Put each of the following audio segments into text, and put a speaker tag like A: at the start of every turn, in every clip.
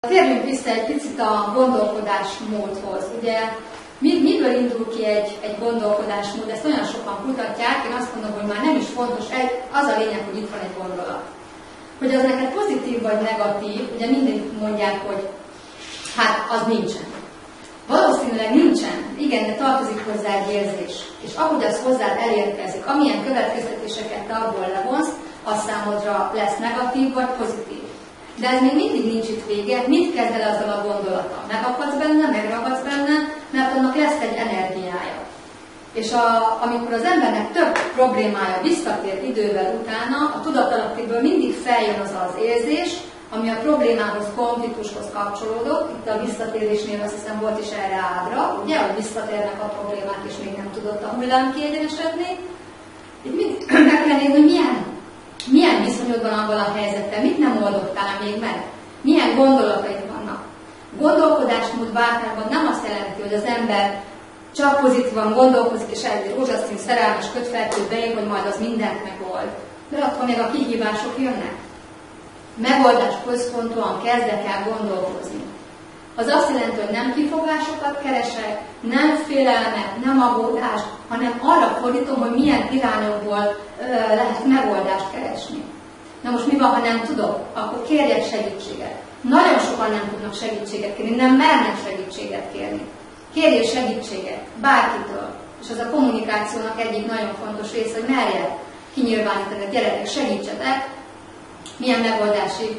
A: Térjünk vissza egy picit a gondolkodásmódhoz. Ugye, miből indul ki egy gondolkodásmód? Ezt olyan sokan kutatják, én azt mondom, hogy már nem is fontos, az a lényeg, hogy itt van egy gondolat. Hogy az neked pozitív vagy negatív, ugye mindig mondják, hogy hát az nincsen. Valószínűleg nincsen, igen, de tartozik hozzá egy érzés. És ahogy az hozzád elérkezik, amilyen következtetéseket te abból levonsz, az számodra lesz negatív vagy pozitív. De ez még mindig nincs itt vége, mit kezd el azzal a gondolattal? Megakadsz benne, megragadsz benne, mert annak lesz egy energiája. És amikor az embernek több problémája visszatér idővel utána, a tudatalattiból mindig feljön az az érzés, ami a problémához, konfliktushoz kapcsolódott. Itt a visszatérésnél azt hiszem volt is erre ábra, ugye, hogy visszatérnek a problémák, és még nem tudott a hullám kiegyenesedni. Itt meg kell nézni, hogy milyen viszonyod van abban a helyzettel, mit nem oldottál még meg, milyen gondolataid vannak. Gondolkodásmód váltában nem azt jelenti, hogy az ember csak pozitívan gondolkozik, és egy rózsaszín szerelmes kötfeltőt beír, hogy majd az mindent megold. De attól még a kihívások jönnek. Megoldás központúan kezdek el gondolkozni. Az azt jelenti, hogy nem kifogásokat keresek, nem félelmet, nem aggódást, hanem arra fordítom, hogy milyen irányokból lehet megoldást keresni. Na most mi van, ha nem tudok? Akkor kérjek segítséget. Nagyon sokan nem tudnak segítséget kérni, nem mernek segítséget kérni. Kérjél segítséget, bárkitől. És az a kommunikációnak egyik nagyon fontos része, hogy merjek kinyilvánítani, hogy gyerekek, segítsetek, milyen megoldási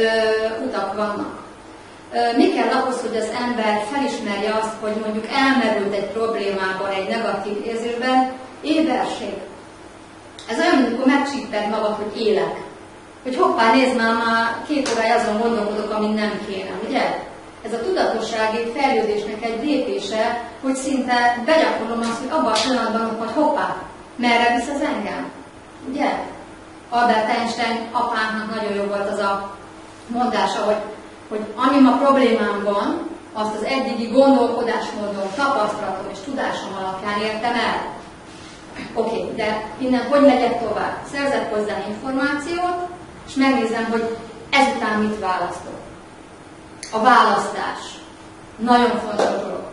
A: utak vannak. Mi kell ahhoz, hogy az ember felismerje azt, hogy mondjuk elmerült egy problémában, egy negatív érzésben? Éberség. Ez olyan, amikor megcsíped magad, hogy élek. Hogy hoppá, nézd már 2 órája azon gondolkodok, amin nem kéne, ugye? Ez a tudatossági fejlődésnek egy lépése, hogy szinte begyakorlom azt, hogy abban a pillanatban, hogy hoppá, merre visz az engem? Ugye? Albert Einstein apánknak nagyon jó volt az a mondása, hogy ami ma problémám van, azt az eddigi gondolkodásmódon, tapasztalatom és tudásom alapján értem el. Oké, de innen hogy megyek tovább? Szerzek hozzá információt, és megnézem, hogy ezután mit választok. A választás. Nagyon fontos dolog.